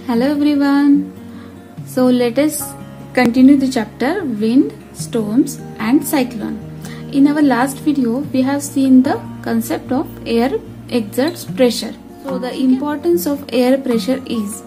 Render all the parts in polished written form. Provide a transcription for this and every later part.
Hello everyone. So let us continue the chapter wind, storms and cyclone. In our last video we have seen the concept of air exerts pressure. So the importance of air pressure is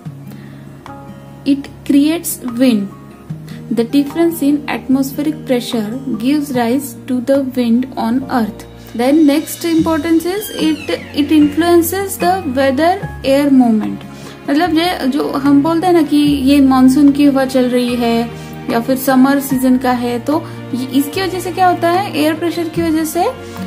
it creates wind. The difference in atmospheric pressure gives rise to the wind on earth. Then next importance is it influences the weather air movement. मतलब ये जो हम बोलते हैं ना कि ये monsoon की हवा चल रही है या फिर समर सीजन का है, तो इसकी वजह से क्या होता है, एयर प्रेशर की वजह से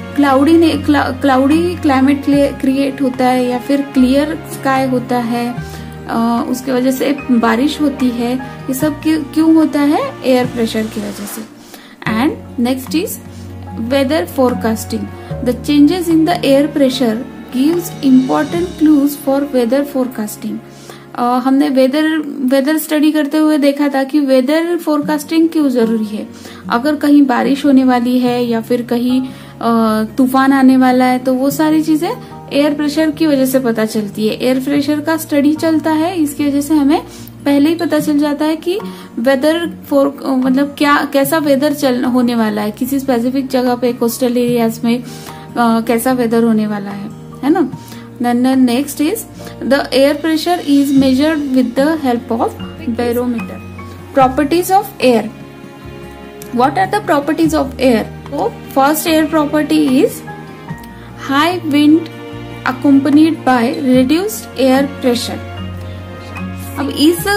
क्लाउडी क्लाइमेट क्रिएट होता है या फिर क्लियर स्काई होता है, उसकी वजह से बारिश होती है। ये सब क्यों होता है? एयर प्रेशर की वजह से। And next is weather forecasting. The changes in the air pressure gives important clues for weather forecasting. हमने वेदर स्टडी करते हुए देखा था कि वेदर फोरकास्टिंग क्यों जरूरी है। अगर कहीं बारिश होने वाली है या फिर कहीं तूफान आने वाला है, तो वो सारी चीजें एयर प्रेशर की वजह से पता चलती है। एयर प्रेशर का स्टडी चलता है, इसकी वजह से हमें पहले ही पता चल जाता है कि वेदर मतलब कैसा वेदर होने वाला है, किसी स्पेसिफिक जगह पे कोस्टल एरियाज में कैसा वेदर होने वाला है ना। Then next is the air pressure is measured with the help of barometer. Properties of air. What are the properties of air? So first air property is high wind accompanied by reduced air pressure. अब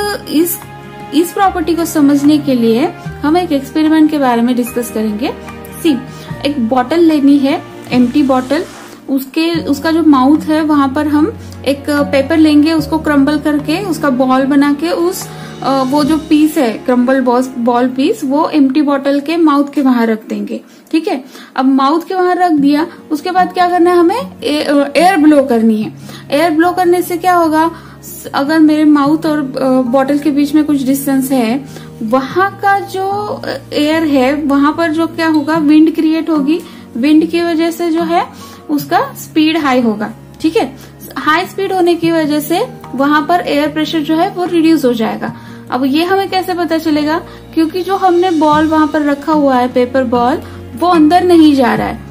इस property को समझने के लिए हम एक experiment के बारे में डिस्कस करेंगे। सी, एक बॉटल लेनी है, एम्प्टी बॉटल। उसका जो माउथ है वहां पर हम एक पेपर लेंगे, उसको क्रम्बल करके उसका बॉल बना के वो जो पीस है क्रम्बल बॉल पीस, वो एम्प्टी बॉटल के माउथ के वहां रख देंगे। ठीक है, अब माउथ के वहां रख दिया, उसके बाद क्या करना है, हमें एयर ब्लो करनी है। एयर ब्लो करने से क्या होगा, अगर मेरे माउथ और बॉटल के बीच में कुछ डिस्टेंस है, वहां का जो एयर है वहां पर जो क्या होगा, विंड क्रिएट होगी। विंड की वजह से जो है उसका स्पीड हाई होगा। ठीक है, हाई स्पीड होने की वजह से वहां पर एयर प्रेशर जो है वो रिड्यूस हो जाएगा। अब ये हमें कैसे पता चलेगा, क्योंकि जो हमने बॉल वहां पर रखा हुआ है, पेपर बॉल, वो अंदर नहीं जा रहा है।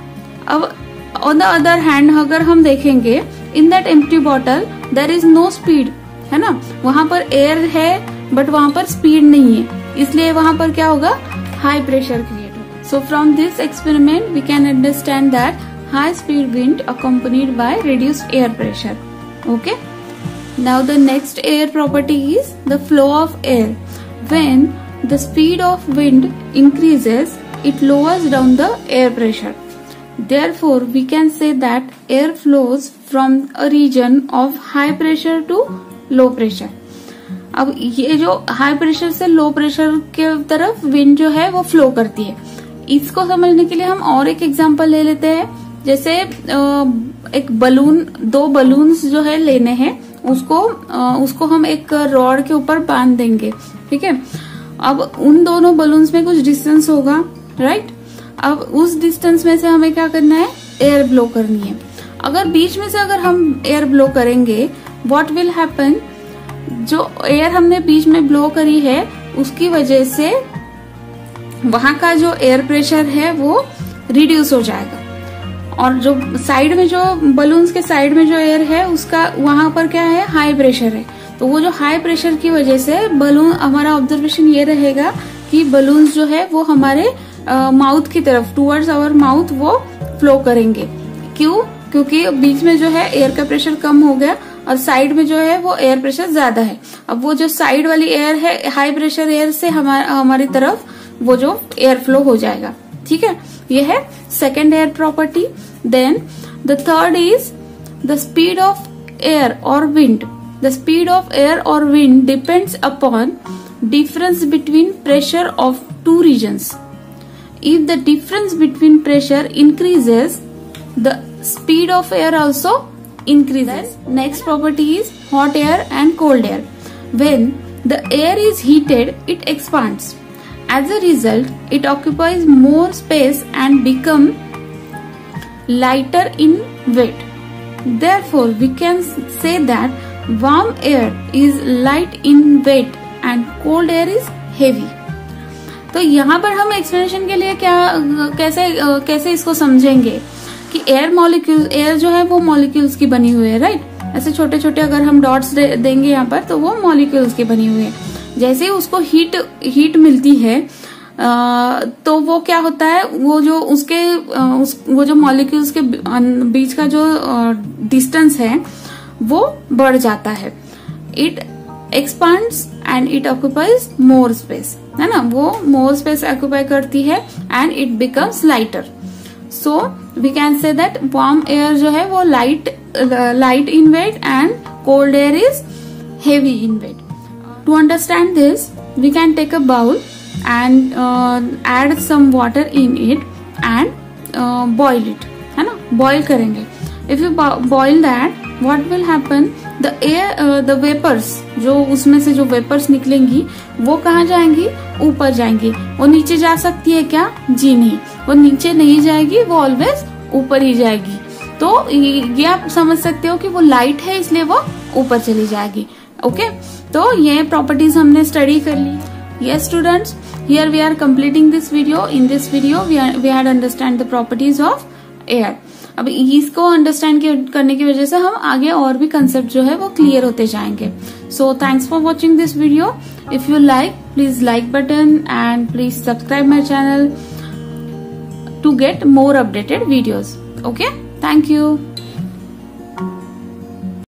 अब ऑन द अदर हैंड अगर हम देखेंगे, in that empty bottle there is no speed, है ना। वहां पर एयर है बट वहां पर स्पीड नहीं है, इसलिए वहां पर क्या होगा, हाई प्रेशर क्रिएट होगा। So from this experiment we can understand that high speed wind accompanied by reduced air pressure. Okay, now the next air property is the flow of air. When the speed of wind increases, it lowers down the air pressure. Therefore we can say that air flows from a region of high pressure to low pressure. अब ये जो high pressure से low pressure के तरफ wind जो है वो flow करती है। इसको समझने के लिए हम और एक एग्जांपल ले लेते हैं। जैसे एक बलून, दो बलून्स जो है लेने हैं, उसको हम एक रॉड के ऊपर बांध देंगे। ठीक है, अब उन दोनों बलून्स में कुछ डिस्टेंस होगा, राइट। अब उस डिस्टेंस में से हमें क्या करना है, एयर ब्लो करनी है। अगर बीच में से अगर हम एयर ब्लो करेंगे, व्हाट विल हैपन, जो एयर हमने बीच में ब्लो करी है उसकी वजह से वहां का जो एयर प्रेशर है वो रिड्यूस हो जाएगा, और जो साइड में, जो बलून्स के साइड में जो एयर है उसका वहां पर क्या है, हाई प्रेशर है। तो वो जो हाई प्रेशर की वजह से बलून, हमारा ऑब्जर्वेशन ये रहेगा कि बलून्स जो है वो हमारे माउथ की तरफ, टुवर्ड्स आवर माउथ, वो फ्लो करेंगे। क्यों? क्योंकि बीच में जो है एयर का प्रेशर कम हो गया और साइड में जो है वो एयर प्रेशर ज्यादा है। अब वो जो साइड वाली एयर है, हाई प्रेशर एयर से हमारी तरफ वो जो एयर फ्लो हो जाएगा। ठीक है, ये है second air property. Then the third is the speed of air or wind. The speed of air or wind depends upon difference between pressure of two regions. If the difference between pressure increases, the speed of air also increases. Next property is hot air and cold air. When the air is heated, it expands. As a result, it occupies more space and become lighter in weight. Therefore, we can say that warm air is light in weight and cold air is heavy. तो यहाँ पर हम explanation के लिए कैसे इसको समझेंगे कि एयर जो है वो मॉलिक्यूल्स की बनी हुई है, राइट। ऐसे छोटे छोटे अगर हम डॉट्स देंगे यहाँ पर, तो वो मॉलिक्यूल्स की बनी हुई है। जैसे ही उसको हीट मिलती है तो वो क्या होता है, वो जो मॉलिक्यूल्स के बीच का जो डिस्टेंस है वो बढ़ जाता है। It expands and it occupies more space, है ना, वो मोर स्पेस ऑक्यूपाई करती है and it becomes lighter. So we can say that warm air जो है वो light in weight and cold air is heavy in weight. To understand this we can take a bowl and add some water in it and boil it, है ना, boil करेंगे। If you boil that, what will happen? The vapors, जो उसमें से जो vapors निकलेंगी वो कहाँ जाएंगी? ऊपर जाएंगी। वो नीचे जा सकती है क्या? जी नहीं, वो नीचे नहीं जाएगी, वो ऑलवेज ऊपर ही जाएगी। तो ये आप समझ सकते हो कि वो लाइट है इसलिए वो ऊपर चली जाएगी। ओके, तो ये प्रॉपर्टीज हमने स्टडी कर ली। Yes students, here we are completing this video. In this video we had understand the properties of air. अब इसको अंडरस्टैंड करने की वजह से हम आगे और भी कंसेप्ट जो है वो क्लियर होते जाएंगे। So thanks for watching this video. If you like, please like button and please subscribe my channel to get more updated videos. Okay, thank you.